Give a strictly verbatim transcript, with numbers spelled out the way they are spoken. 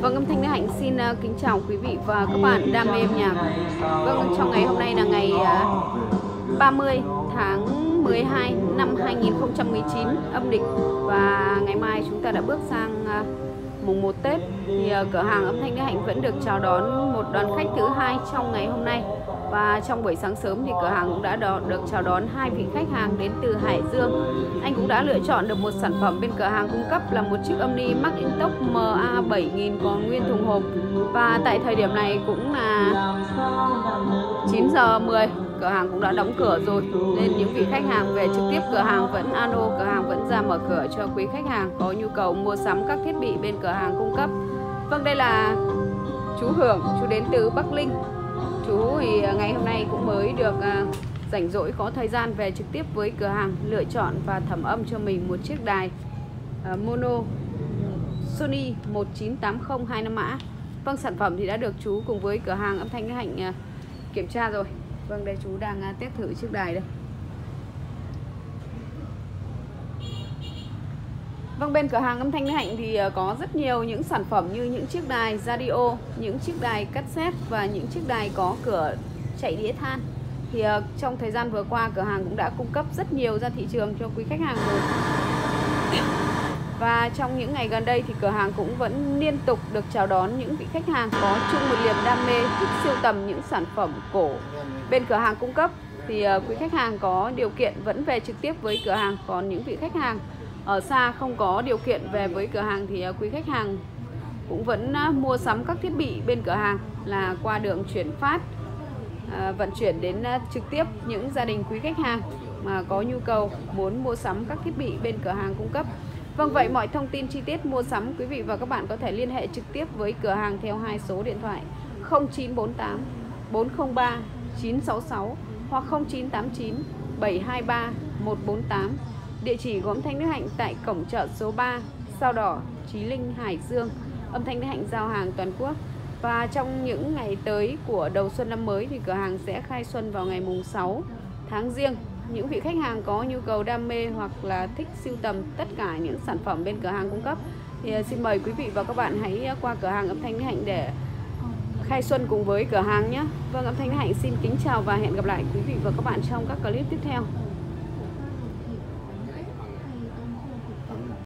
Vâng, âm thanh Đức Hạnh xin uh, kính chào quý vị và các bạn đam mê âm nhạc. Vâng, trong ngày hôm nay là ngày uh, ba mươi tháng mười hai năm hai nghìn không trăm mười chín âm lịch, và ngày mai chúng ta đã bước sang uh, mùng một Tết. Thì uh, cửa hàng âm thanh Đức Hạnh vẫn được chào đón một đoàn khách thứ hai trong ngày hôm nay. Và trong buổi sáng sớm thì cửa hàng cũng đã đo, được chào đón hai vị khách hàng đến từ Hải Dương. Anh cũng đã lựa chọn được một sản phẩm bên cửa hàng cung cấp là một chiếc âm ni McIntosh M A bảy nghìn còn nguyên thùng hộp. Và tại thời điểm này cũng là chín giờ mười, cửa hàng cũng đã đóng cửa rồi, nên những vị khách hàng về trực tiếp cửa hàng vẫn alo, cửa hàng vẫn ra mở cửa cho quý khách hàng có nhu cầu mua sắm các thiết bị bên cửa hàng cung cấp. Vâng, đây là chú Hưởng, chú đến từ Bắc Ninh. Chú thì ngày hôm nay cũng mới được uh, rảnh rỗi có thời gian về trực tiếp với cửa hàng, lựa chọn và thẩm âm cho mình một chiếc đài uh, mono Sony một chín tám không hai năm mã. Vâng, sản phẩm thì đã được chú cùng với cửa hàng âm thanh Đức Hạnh uh, kiểm tra rồi. Vâng, đây chú đang uh, test thử chiếc đài đây. Vâng, bên cửa hàng âm thanh Đức Hạnh thì có rất nhiều những sản phẩm như những chiếc đài radio, những chiếc đài cassette và những chiếc đài có cửa chạy đĩa than. Thì uh, trong thời gian vừa qua cửa hàng cũng đã cung cấp rất nhiều ra thị trường cho quý khách hàng rồi. Và trong những ngày gần đây thì cửa hàng cũng vẫn liên tục được chào đón những vị khách hàng có chung một niềm đam mê thích sưu tầm những sản phẩm cổ bên cửa hàng cung cấp. Thì uh, quý khách hàng có điều kiện vẫn về trực tiếp với cửa hàng, còn những vị khách hàng ở xa không có điều kiện về với cửa hàng thì quý khách hàng cũng vẫn mua sắm các thiết bị bên cửa hàng là qua đường chuyển phát, à, vận chuyển đến trực tiếp những gia đình quý khách hàng mà có nhu cầu muốn mua sắm các thiết bị bên cửa hàng cung cấp. Vâng, vậy mọi thông tin chi tiết mua sắm quý vị và các bạn có thể liên hệ trực tiếp với cửa hàng theo hai số điện thoại không chín bốn tám bốn không ba chín sáu sáu hoặc không chín tám chín bảy hai ba một bốn tám. Địa chỉ của âm thanh Đức Hạnh tại cổng chợ số ba, Sao Đỏ, Chí Linh, Hải Dương. Âm thanh Đức Hạnh giao hàng toàn quốc. Và trong những ngày tới của đầu xuân năm mới thì cửa hàng sẽ khai xuân vào ngày mùng sáu tháng Giêng. Những vị khách hàng có nhu cầu đam mê hoặc là thích sưu tầm tất cả những sản phẩm bên cửa hàng cung cấp thì xin mời quý vị và các bạn hãy qua cửa hàng âm thanh Đức Hạnh để khai xuân cùng với cửa hàng nhé. Vâng, âm thanh Đức Hạnh xin kính chào và hẹn gặp lại quý vị và các bạn trong các clip tiếp theo.